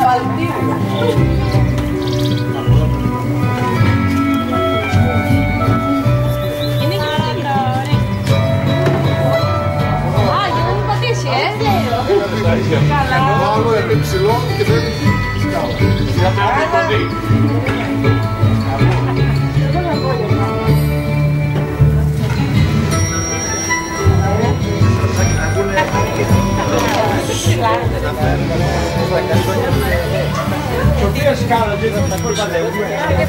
Βαλτίου. Είναι και πάντα, ωραία. Α, για να μην πατήσει, Καλά. Το άλλο είναι ψηλό και δεν είναι σκάλα. Ποια σκάλα δεν θα τα κορπατεύουμε.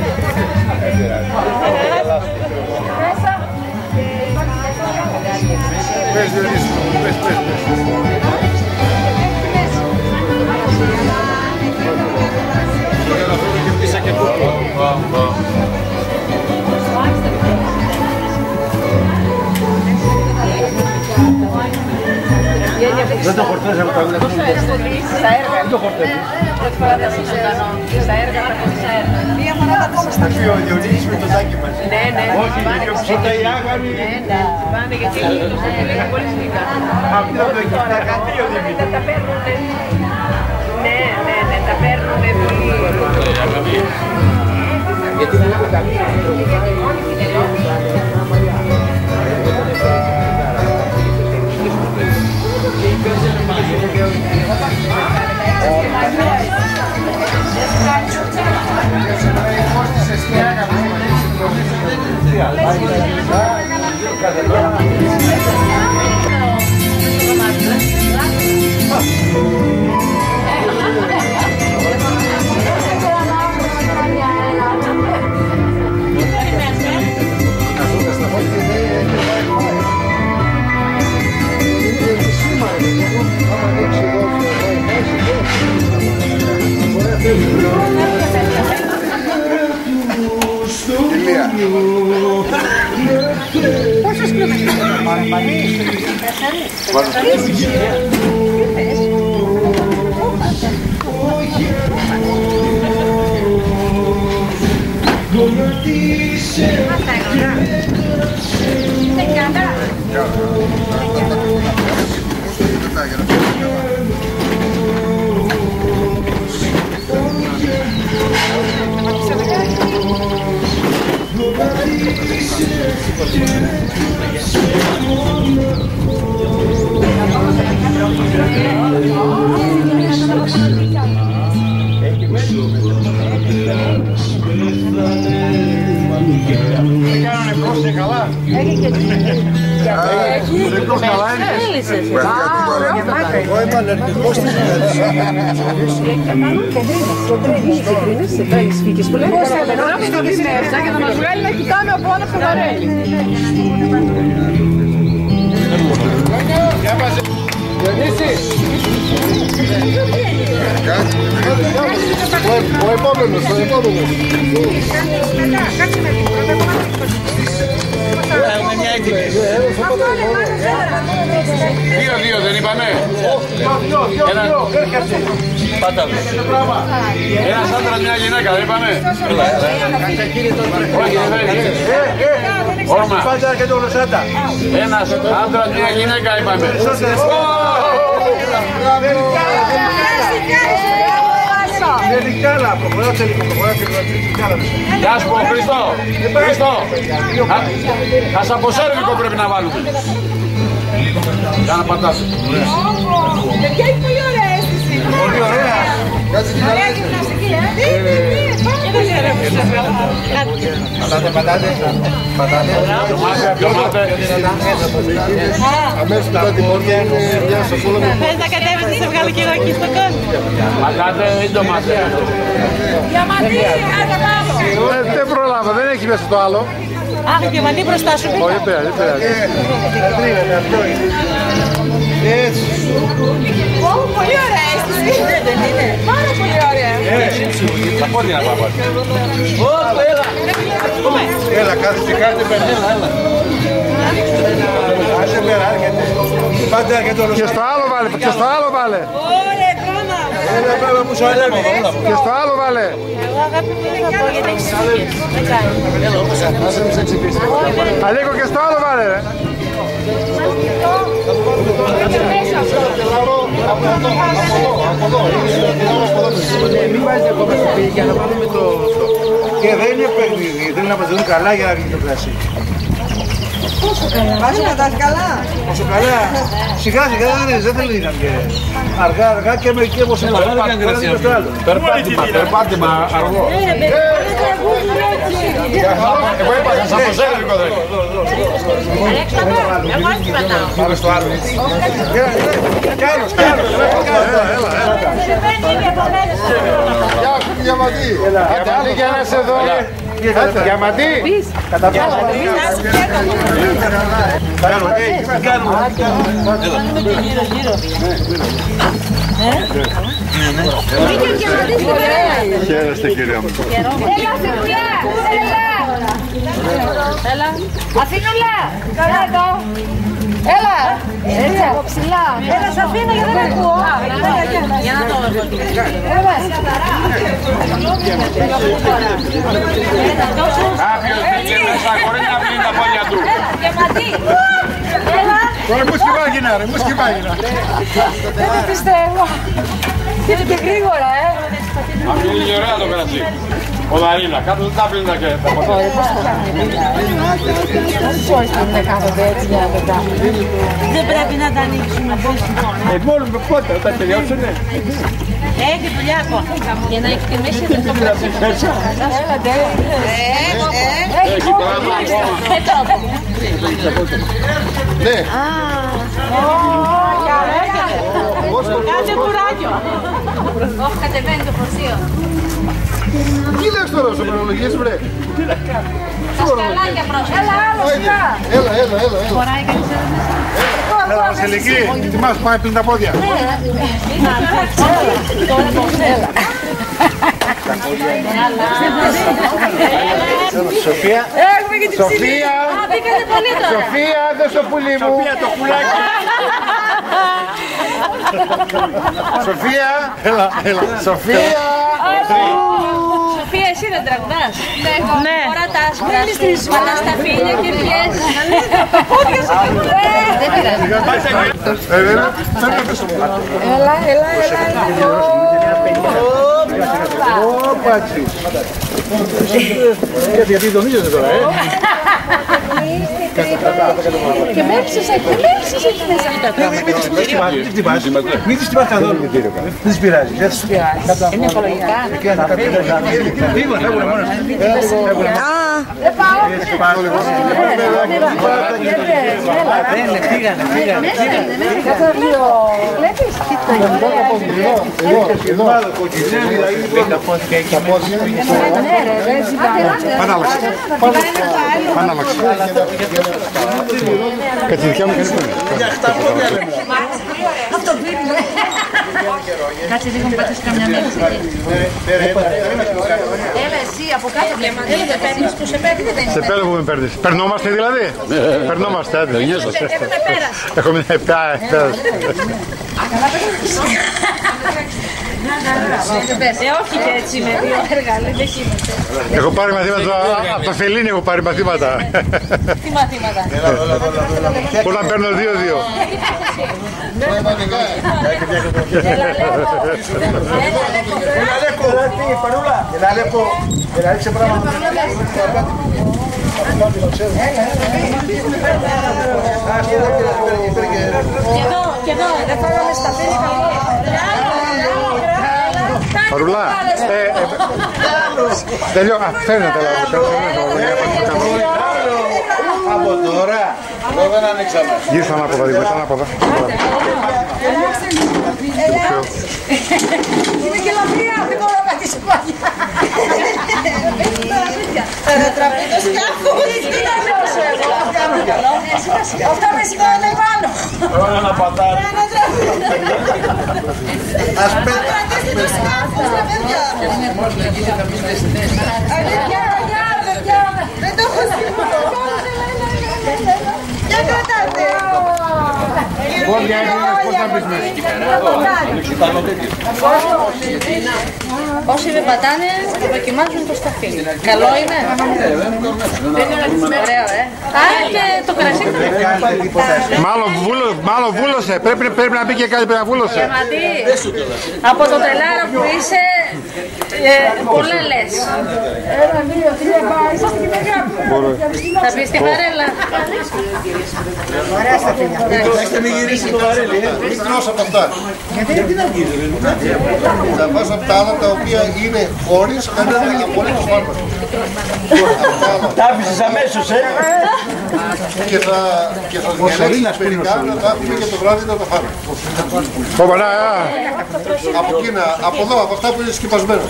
Πες Διονύση, πες. Για να φέρω και πίσα και τούτο. Δεν το χορτάζαμε τα έργα. Στα έργα. Δεν το χορτάζαμε. Πρώτη φορά δεν συζητάνω. Στα έργα θα πω στα έργα. Μία φορά θα πω. Θα πει ο Διονύσης με το τάκι μας. Ναι. Όχι, γιατί ο ψώτα η άγαμη. Ναι. Πάνε γιατί είναι πολύ σκληρά. Αυτό το έχει τα κατρίο Δημήτρη. Τα παίρνουν. Ναι, τα παίρνουν πολύ. Γιατί δεν είναι καλή. Πόσες κιλομέτρες και να μας βγάλει να κοιτάμε από όλα αυτά τα ρέλη. Διονύση! Ο επόμενος. Κάτσε με λίγο. Έχουμε μια έτοιμη. 2-2 δεν είπαμε. Πάτα. Ένας άντρας μια γυναίκα δεν είπαμε. Όχι Όρμα. Ένας άντρας μια γυναίκα είπαμε. Γεια σου Χριστό. Ας από σέρβικο πρέπει να βάλουμε. Για να πατάτε. Παιδιά έχει πολύ ωραία αίσθηση. Πολύ ωραία. Ωραία γυμναστική, Πατάτε. Αμέσως μετά την πόρτα είναι μια σακούλα. Θες να κατέβεις να σε βγάλω και εγώ εκεί στον κόσμο. Πατάτε ή ντομάτε. Διαμαντή, άντε πάμε. Δεν προλάβα, δεν έχει μέσα το άλλο. Αχ, διαμαντή μπροστά σου. Όχι, δεν πειράζει. Έτσι. Πολύ ωραία αίσθηση. Δεν είναι. Πάρα πολύ ωραία. Τα πόδια να πάμε. Έλα, κάτσε πέρα. Άντε πέρα, έρχεται. Πάτε έρχεται όλος. Και στο άλλο βάλε, Ωραία, κόμμα. Έλα πέρα που σου ανέβει. Και στο άλλο βάλε. Εγώ αγάπη μου δεν θα πω γιατί έχεις σύγκες. Δεν κάνει. Άσε με σε εξηγήσει. Αλίκο και στο άλλο βάλε ρε. Μην βάζετε ακόμα στο πύργο για να βάλουμε το αυτό. Και δεν είναι παιχνίδι, θέλει να μας δουν καλά για να γίνει το κρασί. Πόσο καλά. Πόσο πατάς καλά. Πόσο καλά. Σιγά σιγά δεν θέλει να βγει. Αργά αργά και μερικοί όπως είναι. Περπάτημα αργό. Εγώ είπα σαν το ζέλικο δεν. Αλέξανδρο, εγώ έτσι πατάω. Πάμε στο άλλο. Κάρος. Γεια σου Διαμαντή. Άντε για να σε δω. Διαμαντή. Χαίρεστε κύριε μου. Έλα, Αφήνουλα! Έλα! Αφήνουλα! Καλά εδώ! Έλα! Έτσι από ψηλά! Έλα, σ' αφήνω γιατί δεν ακούω! Για να το δω. Έλα! Κάποιος μπήκε μέσα χωρίς να πλύνει τα πόδια του. Διαμαντή! Έλα! Τώρα μου σκυβάγινα ρε, μου σκυβάγινα. Δεν το πιστεύω! Είναι και γρήγορα, Αυτή είναι ωραία το κρασί. Ο Δαρίνα, κάτω δεν τα πλύνει και τα πόδια. Πόσες ώρες πρέπει να κάθονται έτσι για να το κάνουμε? Δεν πρέπει να τα ανοίξουμε Μόνο με πότε, όταν τελειώσουνε. Έχει δουλειά ακόμα. Για να εκτιμήσει δεν το πρέπει. Έλατε. Έχει πράγμα ακόμα. Ναι. Κάντε κουράγιο. Όχι, κατεβαίνει το φορτίο. Τι λες τώρα όσο προλογίες βρε. Τα σκαλάκια πρόσφατα. Έλα, άλλο σιγά. Έλα. Φοράει κανείς Έλα Βασιλική, ετοιμάσου πάμε πλύνει τα πόδια. τώρα το έλα. Σοφία. Έχουμε και την ψηλή. Α, μπήκατε πολύ τώρα. Σοφία, δες το πουλί μου. Σοφία, το πουλάκι. Σοφία. Έλα. Σοφία. Σοφία, εσύ δεν τραγουδάς? Ναι. Τώρα τα άσπρα σου, πατάς τα φύλλα και πιέζεις. Τα πόδια σου δεν πειράζει. Έλα. Όπατσι. Γιατί τον ίδιο τώρα, Και με έψεις εκεί μέσα αυτά τα πράγματα. Μην τις χτυπάς καθόλου. Δεν τις πειράζει. Είναι οικολογικά. Φεύγουνε μόνος. Δεν πάω. Πήγανε. Κάτω λίγο. Βλέπεις? Κοίτα. Εδώ. Τα πόδια. Ναι ρε, δεν ζητάω. Πάνε άλλαξε. Κάτσε δικιά μου κάνει πόνοι. Αυτό πήρε. Κάτσε λίγο να πατήσεις καμιά μέλη. Έλα εσύ από κάτω βλέμμα. Έλα δεν παίρνεις που σε παίρνει. Σε παίρνω που με παίρνεις. Περνόμαστε δηλαδή. Περνόμαστε. Έχουμε πέραση. Έχουμε πέραση. Όχι και έτσι με δύο εργαλεία, δεν γίνεται. Έχω πάρει μαθήματα, από το Φελίνι έχω πάρει μαθήματα. Τι μαθήματα? Πώς να παίρνω 2-2. Έλα, ρίξε πράγματα. Και εδώ, δεν φάγαμε στα φίλικα. Παρουλά, τελειώ, φέρνε τα λάβω. Από τώρα, εδώ δεν ανοίξαμε. Γύρω ανάποδα, ανάποδα. Είναι και λαμπριά, δεν μπορώ να πατήσω πάλι. Θα ανατραπεί το σκάφο. Τι να δώσω εγώ. Αυτό με σηκώνει πάνω. Όλα να πατάνε. Ας κρατήσει το σκάφο, ρε παιδιά. Παιδιά, δεν το έχω Για κρατάτε. Πώς να μπεις μέσα. Ανοίξει τα νοτέτια. Όσοι με πατάνε, δοκιμάζουν το σταφύλι. Καλό είναι. Ωραίο, Άρα και το κρασί θα Μάλλον βούλωσε. Πρέπει να μπει και κάτι που να βούλωσε. Από το τρελάρο που είσαι, πολλά λες. Θα πεις τη βαρέλα. Ωραία σταφύλια. Έχετε μην γυρίσει το βαρέλι, Μην τρως από αυτά. Γιατί να βγει. Θα πας από τα άλλα τα οποία είναι χωρίς κανένα απολύτως φάρμακο. Τα άφησες αμέσως, Και θα διαλέξεις μερικά να τα έχουμε και το βράδυ να τα φάμε. Από εκείνα, από εδώ, από αυτά που είναι σκεπασμένα.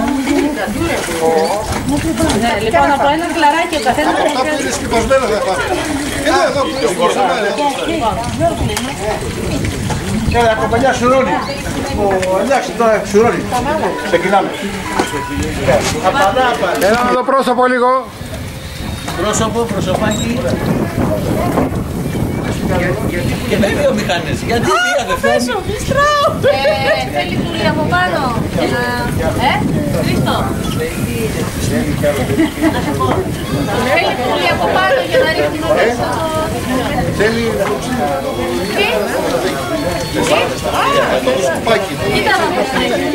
Λοιπόν, από ένα κλαράκι ο καθένας. Από αυτά που είναι σκεπασμένα θα φάμε. Εδώ που είναι σκεπασμένα. Έλα, κομπανιά σουρώνει. Εντάξει, τώρα σουρώνει. Ξεκινάμε. Έλα με το πρόσωπο λίγο. Προσωπάκι. Και με βιομηχανές. Γιατί μία δεν φέρνει. Θέλει πουλί από πάνω. Χρήστο. Θέλει πουλί από πάνω για να ρίχνει μέσα. Θέλει Κοίτα να μας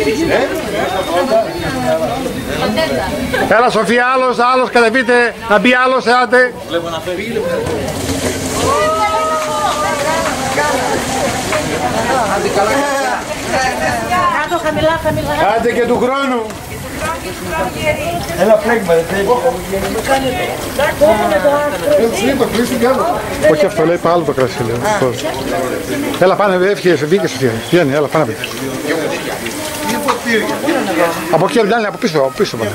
Έλα Σοφία, άλλος κατεβείτε, να μπει άλλος, έλατε. Βλέπω να φεύγει. Κάτω χαμηλά. Άντε και του χρόνου. Ένα πλέγμα δεν θέλει. Όχι αυτό, λέει άλλο το κρασί. Έλα πάνε, έφυγε, βγήκε Σοφία. Βγαίνει, έλα πάνε. Από εκεί, από πίσω πάνε.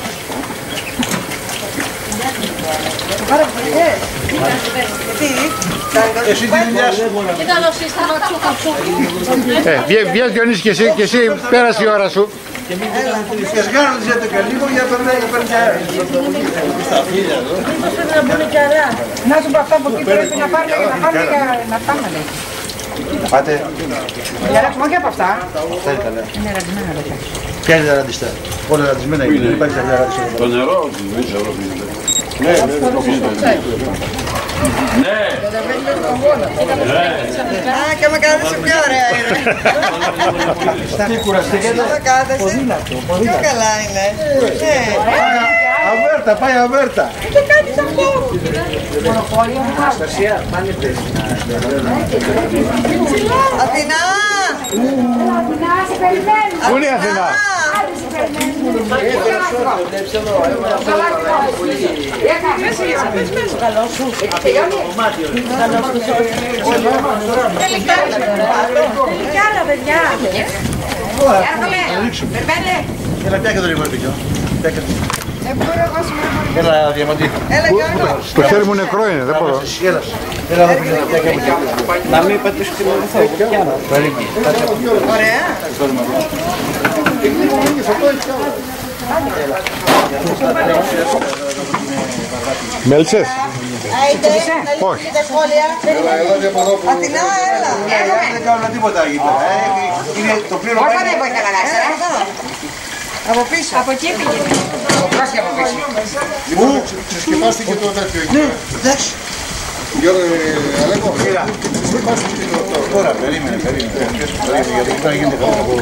Εσύ τι δουλειά σου. Κοίτα εδώ σύστημα τσούκα. Βγες Διονύση και εσύ πέρασε η ώρα σου. Εσγάρουν τις έτοκα λίγο για να περνάει αέρα. Να σου πω αυτά που εκεί πρέπει να πάρουμε για να πάμε να πάμε. Πάτε. Για να έχουμε και από αυτά. Αυτά είναι καλά. Ποια είναι τα ραντιστά. Όλα ραντισμένα είναι. Δεν υπάρχει καμιά ραντιστά. Το νερό, δεν ξέρω. Ναι, Α, και με κάθεσαι πιο ωραία είναι. Τι κουραστήκατε. Με κάθεσαι. Πιο καλά είναι. Αβέρτα, πάει αβέρτα. Τι κάνεις αυτό. Αθηνά. Πού είναι η Αθηνά? Και άλλα παιδιά. Έλα, πιάκε το λίγο πικιό. Έλα, Διαμαντή. Έλα Γιώργο. Το χέρι μου νεκρό είναι, δεν μπορώ. Έλα, εδώ πήγαινε, πιάκε μου. Να μην πατήσω και μόνο θα πιάνω. Ωραία. Μέλισσες? Άιτε, να Όχι. λύσετε τα σχόλια. Αθηνά, έλα. Δεν κάνουν τίποτα εκεί πέρα. Είναι το πλήρωμα. Από πίσω. Από εκεί πήγε. Λοιπόν, ξεσκεπάστηκε το τέτοιο εκεί. Εντάξει. Γιώργο, Αλέκο, ξεσκεπάστηκε το τώρα. Περίμενε. Γιατί τώρα γίνεται χαμένα από...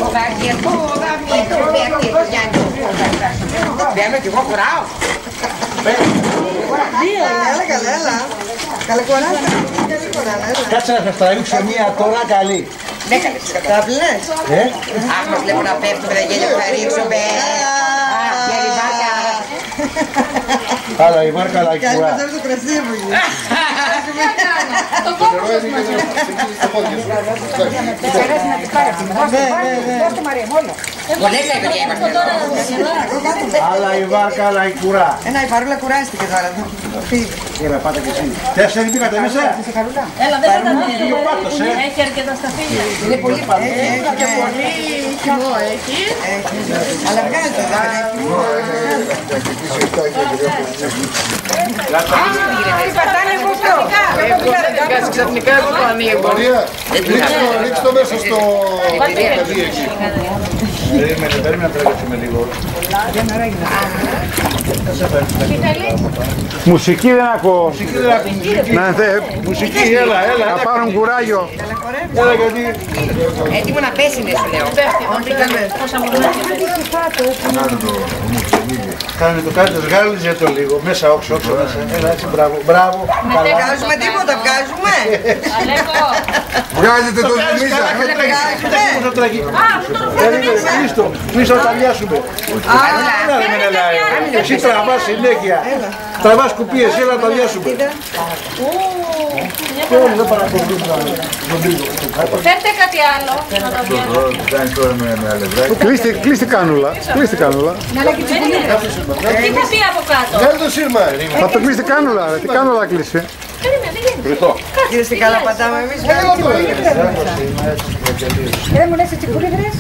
Μπαίνω κι εγώ χωράω. Έλα καλά, έλα. Καλή κοράτα. Κάτσε να σας τραβήξω μία τώρα καλή. Ναι, τα βλές. Αχ, μας βλέπω να πέφτουμε, δεν γέλιο που θα ρίξουμε. Για η βάρκα. Άλλα η βάρκα, άλλα η Κι άλλη κουρά. μαζεύει το κρασί μου. Το κόμμα σας μαζί. Δώστε Μαρία, μόνο. Πολλές παιδιά είμαστε εδώ. Άλλα η βάρκα, άλλα η κουρά. Ένα η παρούλα κουράστηκε τώρα. Έλα, πάτε και εσύ. Τέσσερι μπήκατε μέσα. Έλα, δεν θα έχει αρκετά σταφύλια. Είναι πολύ παλιό. Έχει και πολύ χυμό, έχει. Αλλά βγάζει το δάχτυλο. Τι πατάνε από αυτό. Ξαφνικά εγώ το ανοίγω. Μαρία, ρίξ' το μέσα στο παιδί εκεί. Περίμενε να τρέξουμε λίγο. Μουσική δεν ακούω. Μουσική, έλα. Να πάρουν κουράγιο. Έλα γιατί... Έτοιμο να πέσει είναι σου λέω. Κάνε το κάτι, βγάλιζε το λίγο. Μέσα όξο μέσα. Έλα έτσι, μπράβο. Βγάζουμε τίποτα, βγάζουμε. Βγάζετε το Δημήτρα. Κλείστο, τα λιάσουμε. Εσύ τραβάς συνέχεια. Τραβάς κουπίες, έλα να τα λιάσουμε. Και όλοι δεν παρακολουθούν τον λίγο. Φέρτε κάτι άλλο. Κλείστη κάνουλα. Τι θα πει από κάτω. Βγάλε το σύρμα. Θα το κλείσει κάνουλα. Τι κάνουλα κλείσει. Κύριε στην καλά πατάμε εμείς. Δεν μου λες έτσι κουλίγρες.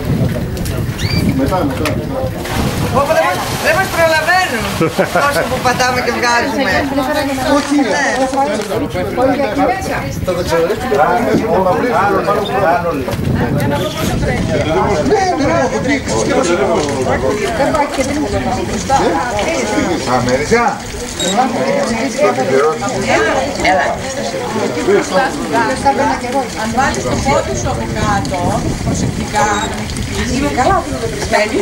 Δεν μας προλαβαίνουν όσο που πατάμε και βγάζουμε. Όχι. Θα τα ξαναρίξουμε. Αμερικά. Έλα. Αν βάλεις το πόδι σου από κάτω, προσεκτικά, είναι καλά που το πρισμένει.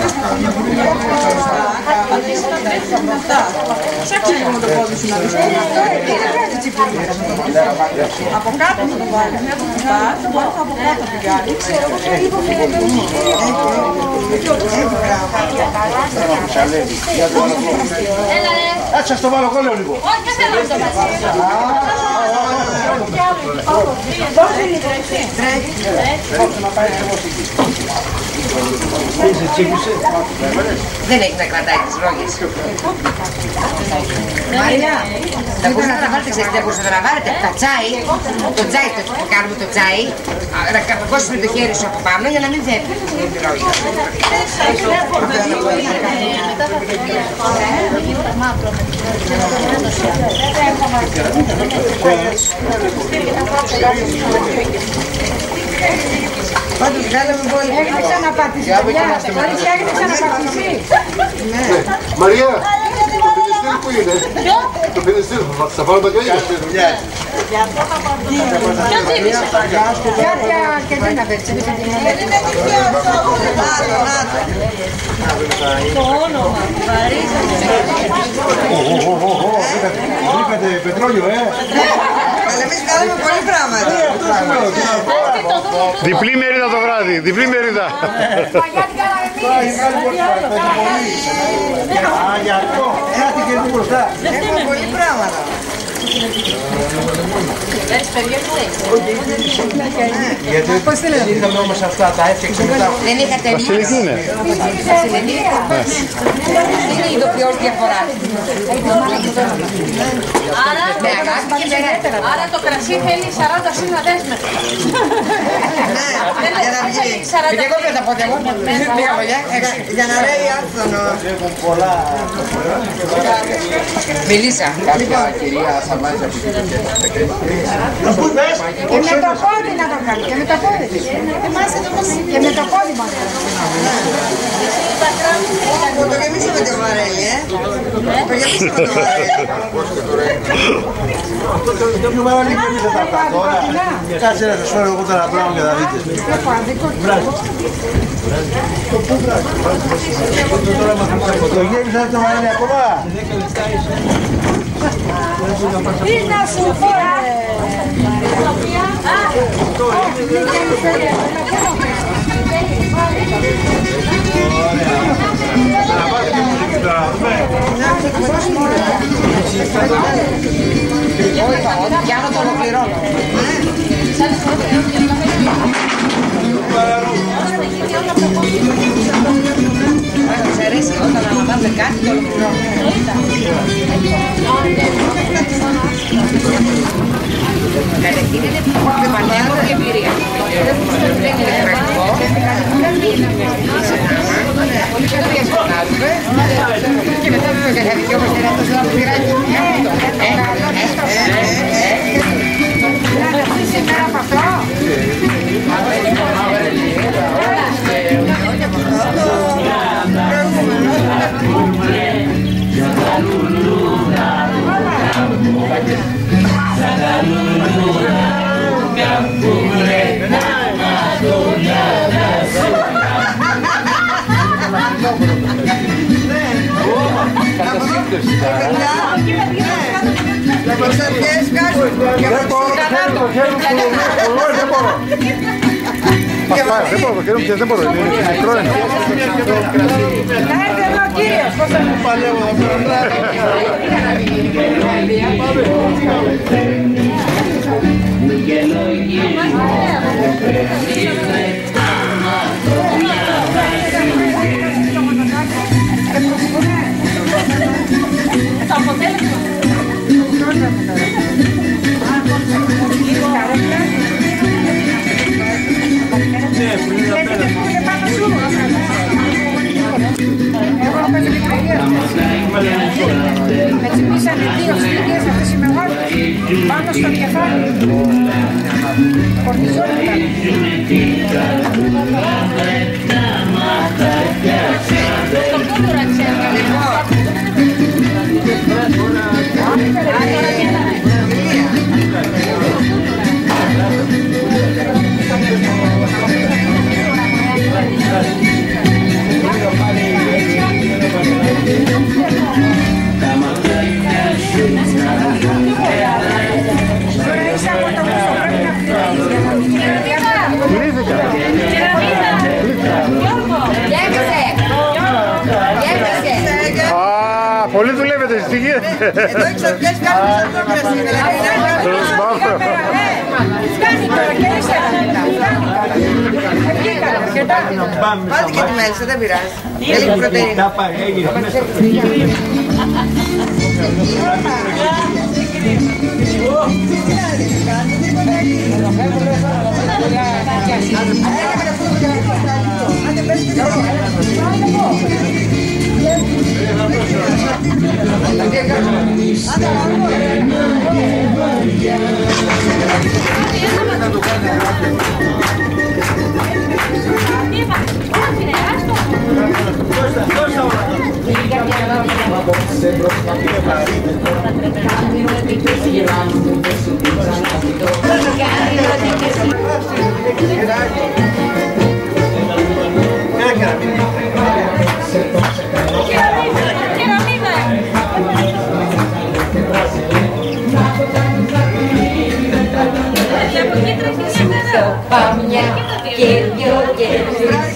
Προσέξτε λίγο με το πόδι σου να δεις. Από κάτω θα το βάλεις. Μια που πας, μπορείς από κάτω να πηγάνεις. Κάτσε, ας το βάλω εγώ λίγο. Όχι, δεν θέλω να το Δεν έχει να κρατάει τις ρόγες. Μαρία, θα μπορούσατε να τραβάρετε, ξέρετε, θα μπορούσατε να βάλετε τα τσάι, το τσάι, το κάνουμε το τσάι, να καπακώσουμε το χέρι σου από πάνω για να μην φεύγει τη ρόγη. Πάντως βγάλαμε πολύ. Έχετε ξαναπατήσει, παιδιά. Κορίτσια, έχετε ξαναπατήσει. Μαρία, το πενιστήρι που είναι. Το πενιστήρι, θα πάρω τα καίγια. Ποιο τίμησε. Κάποια και δεν αβέρτησε. Το όνομα. Βρήκατε πετρόλιο, Αλλά εμείς βγάλαμε πολύ πράγματα. Διπλή μερίδα το βράδυ. Διπλή μερίδα. Γι' αυτό, κάτι και εδώ μπροστά. Έχουμε πολύ πράγματα. Γιατί είχαμε όμως αυτά, τα έφτιαξε μετά. Δεν είχατε Βασιλική είναι. Είναι ειδοποιώς διαφορά. Άρα το κρασί θέλει 40 σύνα δέσμευση. Για να βγει. Και εγώ πρέπει να πω εγώ. Μία βολιά, για να λέει άφθονο. Μελίσσα. Κάποια κυρία θα βάζει από την Και με το πόδι να το κάνει. Και με το πόδι. Και με το πόδι μας. Το γεμίσαμε το βαρέλι, Το γεμίσαμε το βαρέλι. Το βαρέλι γεμίσαμε τα τώρα. Κάτσε να σας φέρω εγώ τώρα πράγμα και θα δείτε. Το γέμισα το βαρέλι ακόμα. Τι να σου πω, Ό,τι πιάνω το ολοκληρώνω. Αν σας αρέσει όταν αναλάβουμε κάτι το ολοκληρώνω. Καταρχήν είναι πανέμορφη εμπειρία. Δεν είναι τραγικό. Και το διασκεδάζουμε. Και μετά βέβαια θα δικαιόμαστε να το πειράζει. απογοήτευση. Μας πάρε, δεν μπορώ, το χέρι μου δεν μπορώ, είναι μικρό είναι. Να έρθει εδώ ο κύριος, πώς θα μου παλεύω εδώ πέρα. Με τσιπήσανε δύο ξυλικές αυτές οι μεγάλες πάνω στο κεφάλι. Κορτιζόνι Πολύ δουλεύετε, τι γίνεται. Εδώ οι ξωτιές κάνουν σαν το κρασί. Φτάνει τώρα και ύστερα. Βάλτε και τη μέλισσα, δεν πειράζει. Δεν λίγο πρωτεΐνη. Πάμια και δυο και τρεις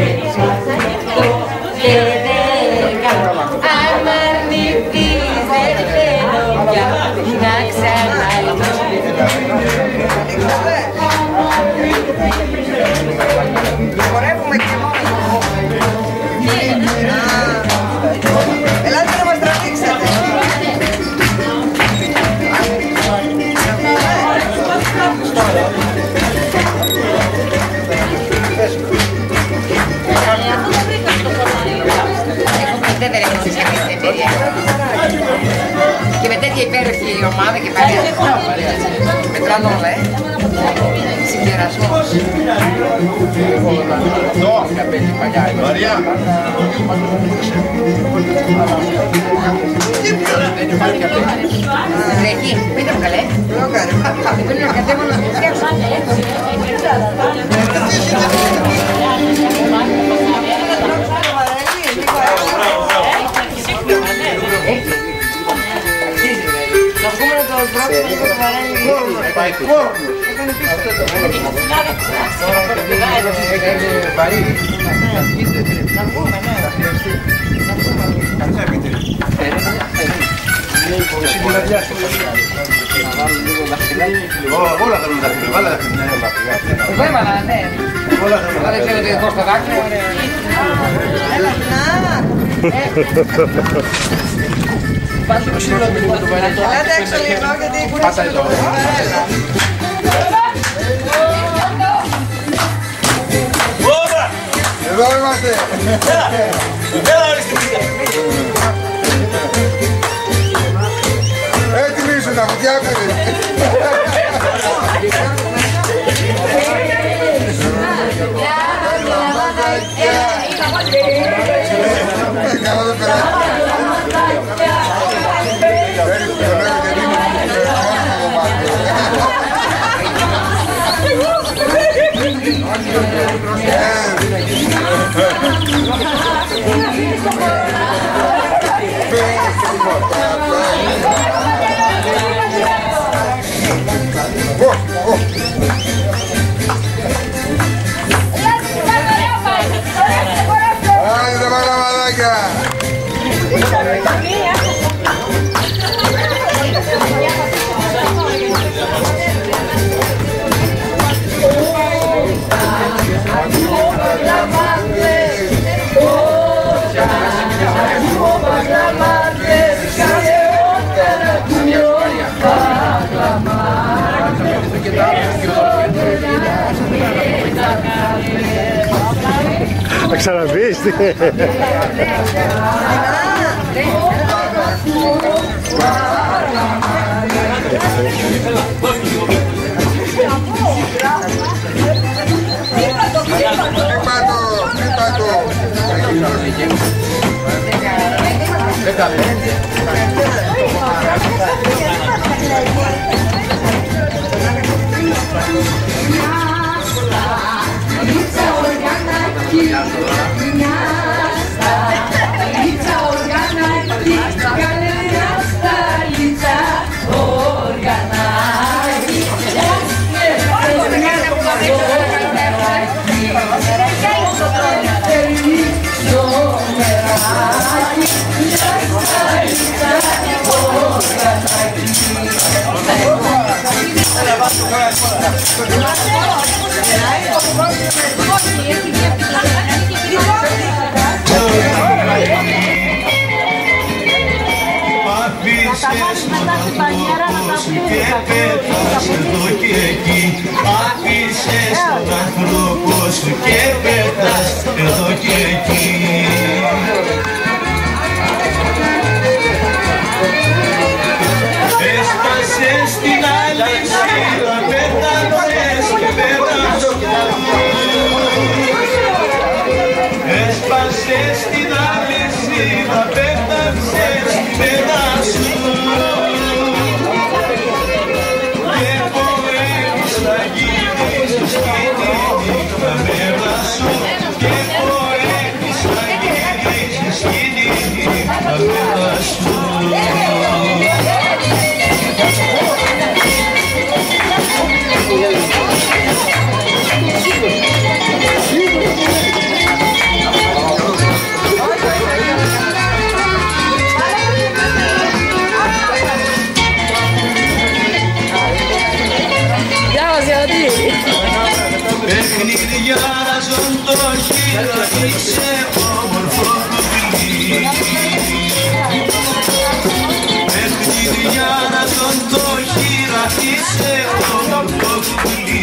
και δέκα. Αν αρνηθείς δεν θέλω πια να ξαναλύσεις. Χορεύουμε και μόνο. Ελάτε να μας τραβήξετε. Δεν έχω ζήσει αυτή την εμπειρία. Και με τέτοια υπέροχη ομάδα και παρέα. Μετράνε όλα, Συγκερασμός. Μαριά. Τρέχει, πείτε μου καλέ. Πρέπει να κατέβω να το φτιάξω. Θα βγούμε να το σπρώξουμε και το βαρέλι. Πάει κόρνος. Να βγούμε, ναι. Όλα θέλουν τα δάχτυλα, βάλε δάχτυλα. Εγώ έβαλα, ναι. Δεν ξέρω τι έχω στο δάχτυλο. Ελάτε έξω λίγο γιατί κουράσαμε το βαρέλα. Εδώ είμαστε. Έτοιμοι ήσουν να μου φτιάξετε. Καλά το περάσει. Άντε τα μαγραμαδάκια. Θα ξαναπείς τι. Άφησες τον άνθρωπο σου και πέτας εδώ και εκεί. Έσπασες την αλυσίδα, πέταξες και πέτας σου. Έσπασες την αλυσίδα, πέταξες και πέτας σου. Παιχνιδιάζουν το χείρα, είσαι όμορφο κουμπί. Παιχνιδιάζουν το χείρα, είσαι όμορφο κουμπί.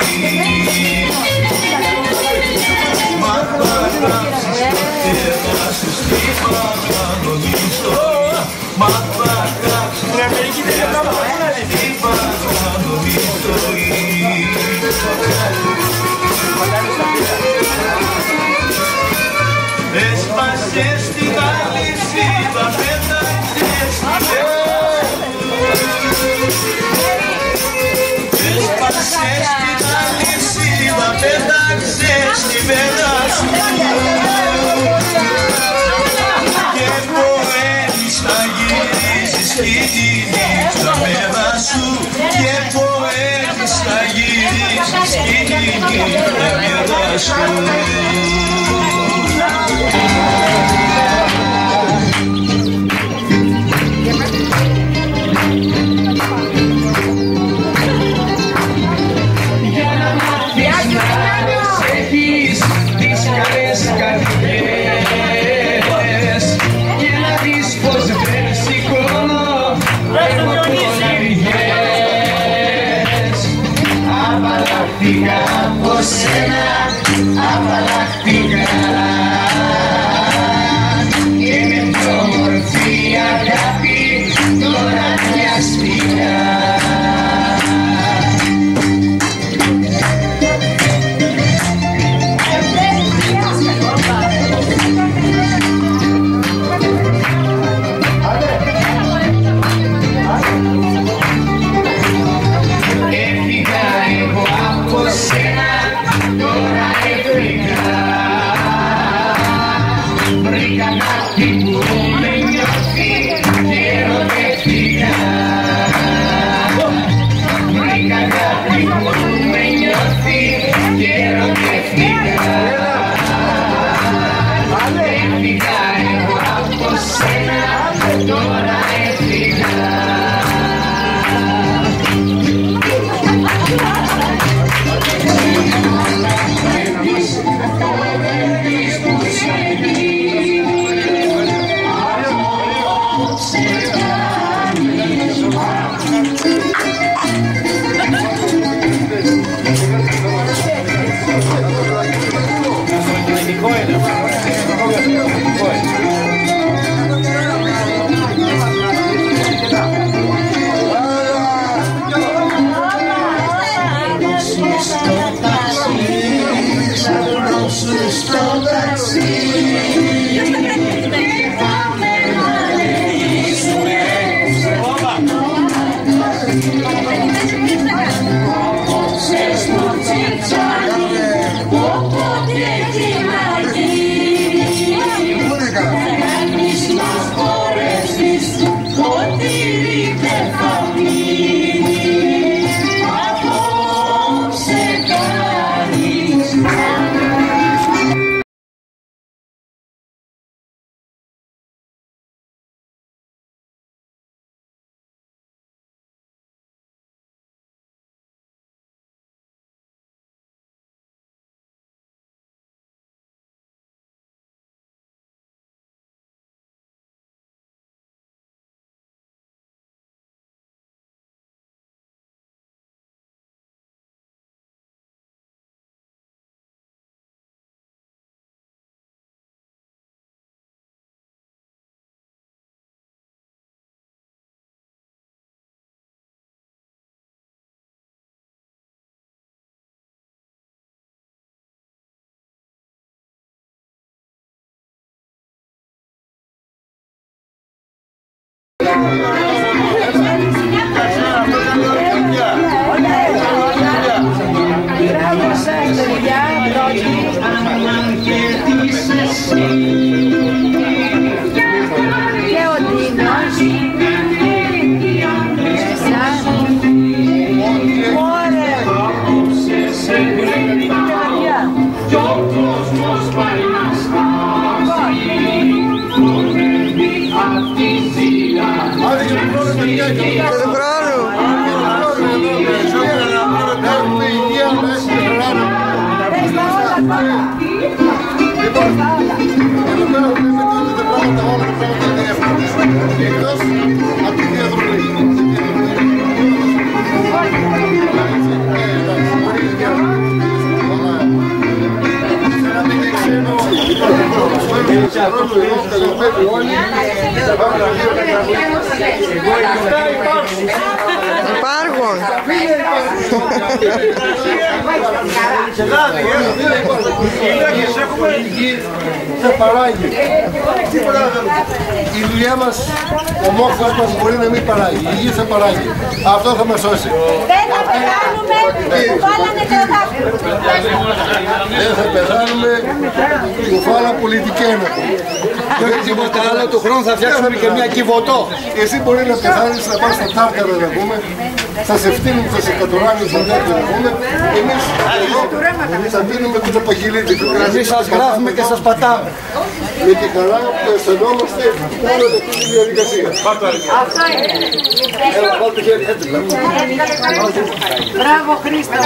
Μα θα γράψεις το θέμα σου στη παράνομη ιστορία. Μα θα γράψεις το θέμα σου στη παράνομη ιστορία. Έσπασες την αλυσίδα, πέταξες την Έσπασες την αλυσίδα, πέταξες την πέτα σου. Και ποέμεις θα γυρίσεις σπίτι νύχτα πέτα σου. Και ποέμεις θα γυρίσεις σπίτι νύχτα πέτα σου. Απαλλαχτήκα από σένα, απαλλαχτήκα και με πιο όμορφη αγάπη τώρα πιαστήκα. Έφυγα εγώ από σένα, τώρα έφυγα. Υπάρχουν. Θα παράγει. Η δουλειά μας, ο μόχθος μας μπορεί να μην παράγει. Η γη θα παράγει. Αυτό θα μας σώσει. Δεν θα πεθάνουμε που βάλανε το δάκτυλο. Δεν θα πεθάνουμε που φάλα πολιτικένα. Και όχι τίποτα άλλο, του χρόνου θα φτιάξουμε και μια κυβωτό. Εσύ μπορεί να πεθάνεις, να πας στα τάρταρα να πούμε, θα σε φτύνουν, θα σε κατουράνουν στα τάρταρα να πούμε. Εμείς θα πίνουμε το παχυλίτι. Εμείς σας γράφουμε και σας πατάμε. Με τη χαρά που αισθανόμαστε όλη αυτή τη διαδικασία. Αυτό είναι. Έλα, βάλ' το χέρι έτσι. Μπράβο Χρήστο.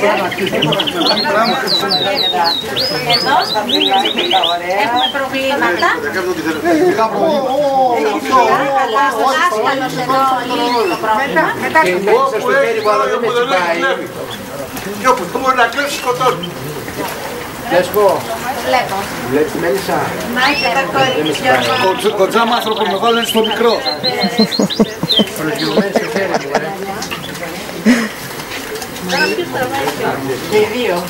Έχουμε προβλήματα. Δάσκαλος εδώ λύνει το πρόβλημα. Εγώ που έχει παράδειγμα που δεν έχει νεύει. Και όπου δεν μπορεί να κλέψει σκοτώνει. Λέσπο, Βλέπω. βλέπεις τη Μέλισσα. Μάιτε τα κόρη. Κοντζάμα άνθρωπο με βάλουν στο μικρό. Και οι δύο.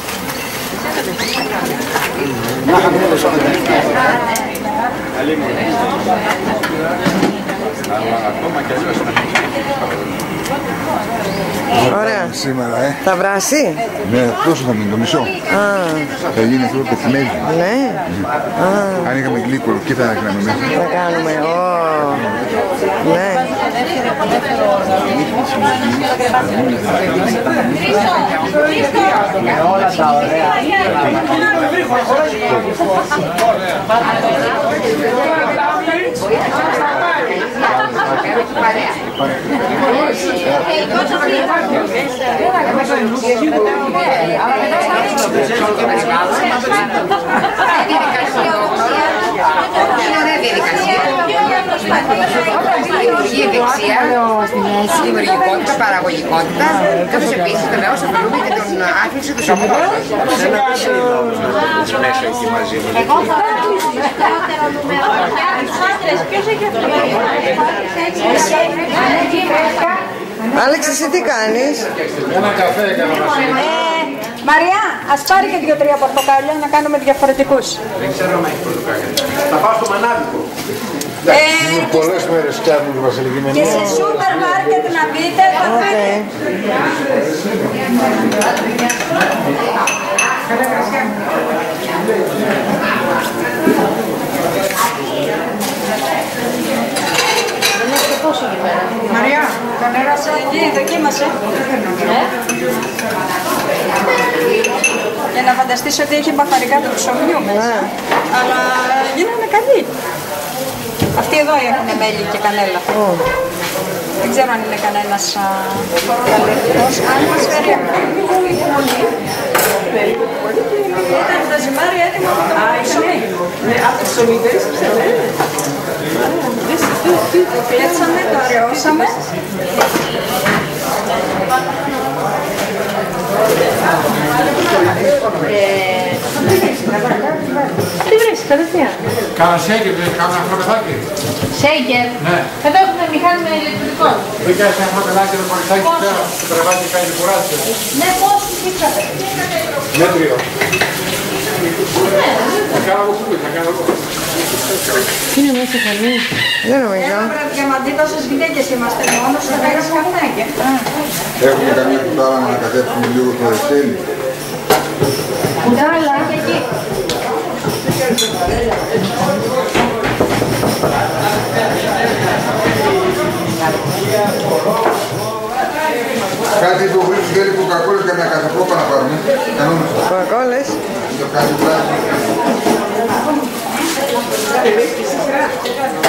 Ωραία. Σήμερα, Θα βράσει. Ναι, τόσο θα μείνει, το μισό. Θα γίνει αυτό το πεθυμέλι. Ναι. Αν είχαμε γλύκολο, και θα κάνουμε μέσα. Θα κάνουμε. Ναι. Με όλα τα ωραία. Δημιουργία, δημιουργικότητα, παραγωγικότητα, καθώς επίσης βεβαίως αφαιρούμε και τον άθληση του σώματος. Εγώ θα ρωτήσω δεύτερο νούμερο για τους άντρες. Ποιος έχει αυτό? Άλεξ, εσύ τι κάνεις? Ένα καφέ έκανα να Μαριά, ας πάρει και 2-3 πορτοκάλια να κάνουμε διαφορετικούς. Δεν ξέρω αν έχει πορτοκάλια. Θα πάω στο Μανάβικο. πολλές μέρες φτιάχνουν τη Βασιλική Μενού. Και σε σούπερ μάρκετ να μπείτε θα φανταστείς ότι έχει μπαχαρικά του ψωμιού μέσα. Αλλά γίνανε καλοί. Αυτοί εδώ έχουν μέλι και κανέλα. Δεν ξέρω αν είναι κανένας καλλιεργητός. Αν μας φέρει ήταν τα ζυμάρια έτοιμα από το ψωμί. Ναι, από το ψωμί δεν ήσασταν, Το κλέψαμε, το αραιώσαμε. Τι βρεις, κατευθείαν. Κάνα σέικερ, κάνα χρωτάκι. Σέικερ. Ναι. Εδώ έχουμε μηχάνημα με ηλεκτρικό. Δεν κάνεις ένα χρωτάκι, ένα κοριτσάκι πέρα, το τρεβάκι κάνει κουράση. Ναι, πώς δείξατε. Μέτριο. Θα κάνω εγώ κούκλι, θα κάνω εγώ. Είναι μέσα καλή. Δεν νομίζω. Διαμαντή τόσες γυναίκες είμαστε μόνος, δεν θα έχεις καφνάκια. Έχουμε καμία κουτάλα να ανακατέψουμε λίγο το Excel. Κουτάλα εκεί. Κάτι που βρίσκει θέλει κοκακόλες, καμιά καφεπόπα να πάρουμε. Κοκακόλες. Το κάτι πλάσμα.